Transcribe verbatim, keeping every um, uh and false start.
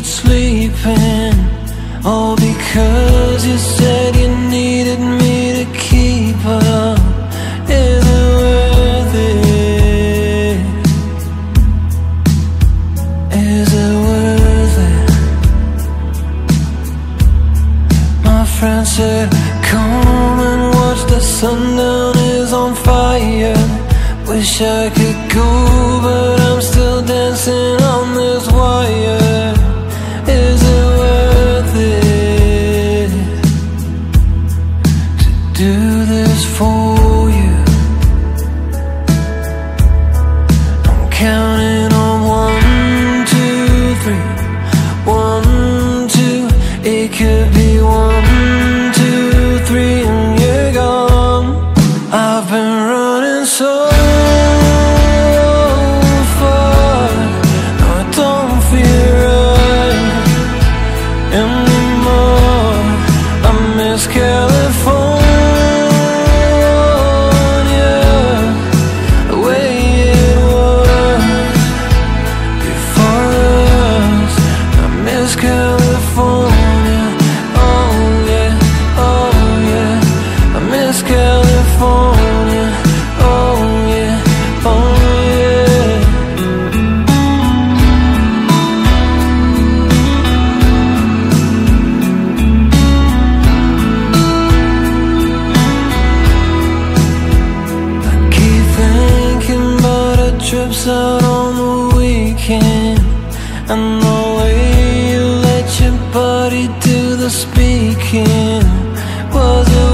needed sleeping, all because you said you needed me to keep up. Is it worth it? Is it worth it? My friend said, come and watch the sundown is on fire. Wish I could go, but I'm still dancing on this wire. Is it worth it to do this for you? I'm counting on one, two, three. One, two, it could be one, two, three, and you're gone. I've been running so trips out on the weekend, and the way you let your body do the speaking. Was it